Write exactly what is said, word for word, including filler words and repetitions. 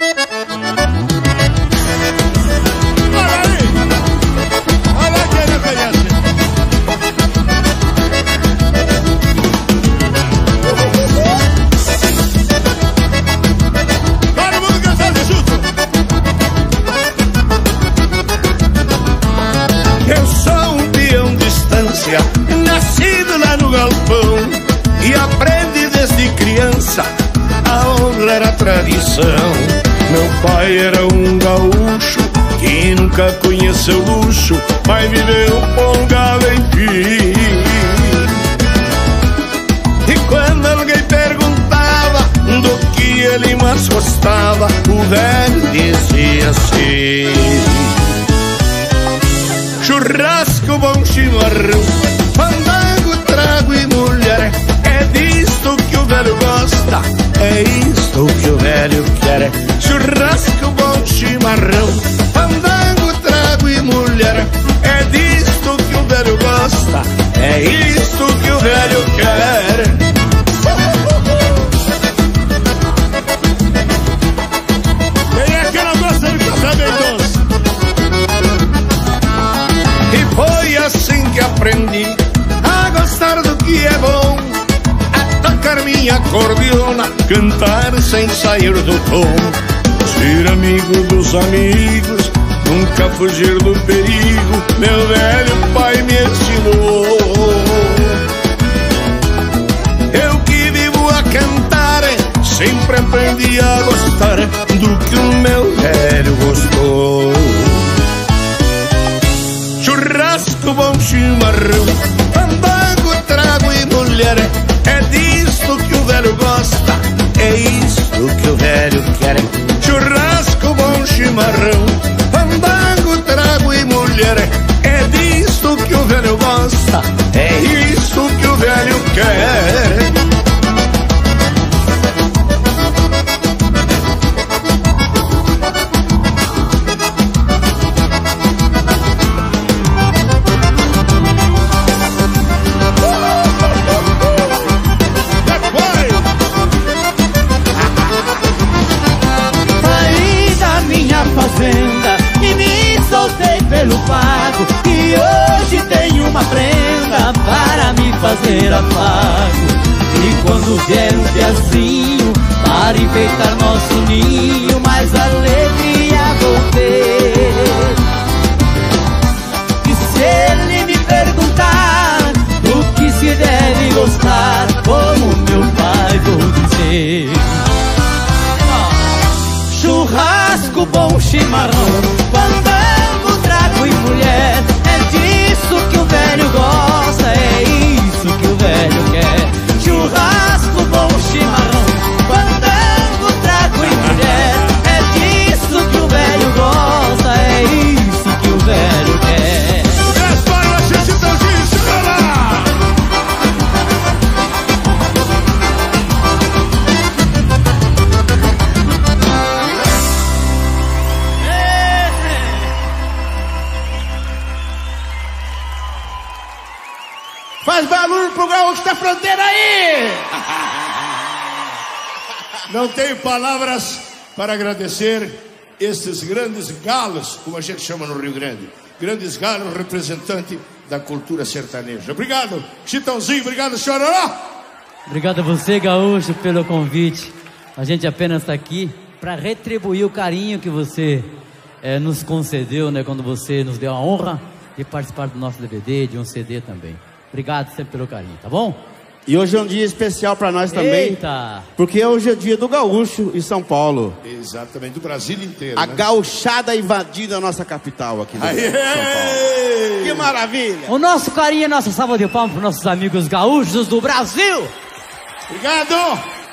Olha aí! Olha aqui a referência! Todo mundo cantando junto! Eu sou um peão de estância, nascido lá no galpão, e aprendi desde criança, a honra era a tradição. Meu pai era um gaúcho que nunca conheceu luxo, mas viveu folgado enfim. E quando alguém perguntava do que ele mais gostava, o velho dizia assim: churrasco, bom chimarrão, fandango, trago e mulher. É disto que o velho gosta, é isto que o velho quer. Churrasco, bom chimarrão, fandango, trago e mulher. É disto que o velho gosta, é isto que o velho quer. Quem é que não gosta de passar bem doce? E foi assim que aprendi a gostar do que é bom, a tocar minha acordeona, cantar sem sair do tom, ser amigo dos amigos, nunca fugir do perigo, meu velho pai me ensinou. Eu que vivo a cantar, sempre aprendi a gostar do que o meu velho gostou. Churrasco, bom chimarrão, fandango, trago e mulher. É disto que o velho gosta, é isto que o velho quer. Churrasco, bom chimarrão, fandango, trago e mulher. É disto que o velho gosta, é isto que o velho quer. E me soltei pelo pago, e hoje tenho uma prenda para me fazer afago. E quando vier um piazinho para enfeitar nosso ninho, mais alegria vou ter. E se ele me perguntar do que se deve gostar, como meu pai vou dizer: churrasco, bom chimarrão, fandango, trago e mulher. É disso que o velho gosta, é isso que o velho quer. Churrasco, bom chimarrão, fandango, trago e mulher. É disso que o velho gosta, é isso que o velho quer. Espalha a gente tão disso, Faz barulho pro gaúcho da fronteira aí! não tenho palavras para agradecer esses grandes galos, como a gente chama no Rio Grande. Grandes galos, representante da cultura sertaneja. Obrigado, Chitãozinho, obrigado, Chororó. Obrigado a você, gaúcho, pelo convite. A gente apenas está aqui para retribuir o carinho que você é, nos concedeu, né, quando você nos deu a honra de participar do nosso D V D, de um C D também. Obrigado sempre pelo carinho, tá bom? E hoje é um dia especial para nós também. Eita! Porque hoje é dia do gaúcho em São Paulo. Exatamente, do Brasil inteiro. A né? gauchada invadindo a nossa capital aqui do Aê! São Paulo. Que maravilha! O nosso carinho e a nossa salva de palmas para os nossos amigos gaúchos do Brasil. Obrigado!